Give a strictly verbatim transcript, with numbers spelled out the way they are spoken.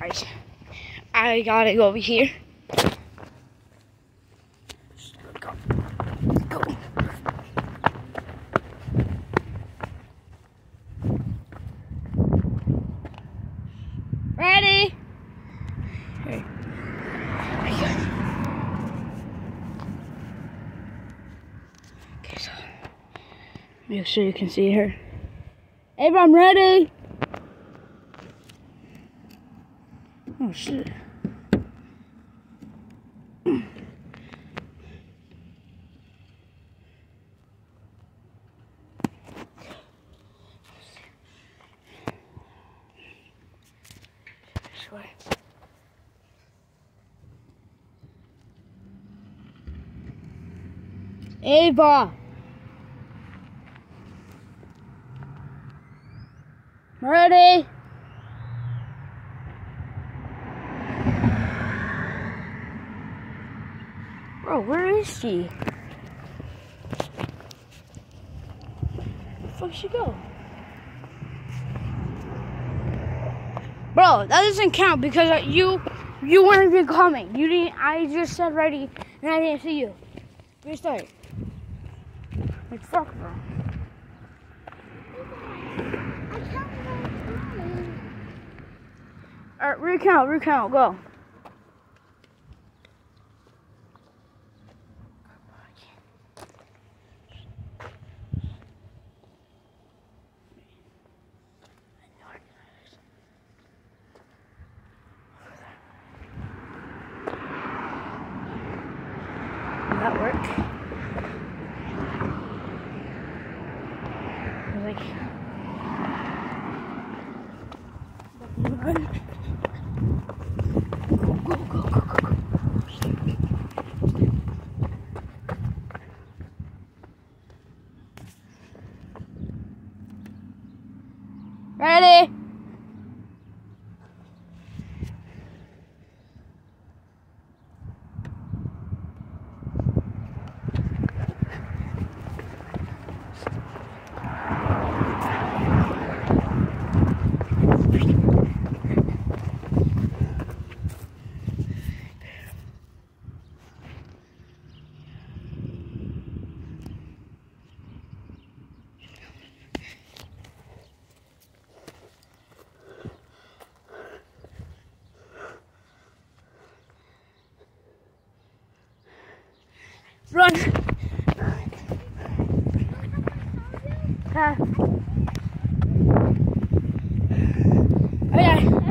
guys. I gotta go over here. Go. Go. Ready? Hey. Okay, so make sure you can see her. Ava, I'm ready. Oh shit. This way. Ava. Ready? Bro, where is she? Where the fuck did she go? Bro, that doesn't count because you you weren't even coming. You didn't. I just said ready and I didn't see you. Restart. Like fuck, bro. Alright, recount, recount, go. Does that work? Like, run. Go, go, go, go, go, go. Ready? Run! Ah. Okay.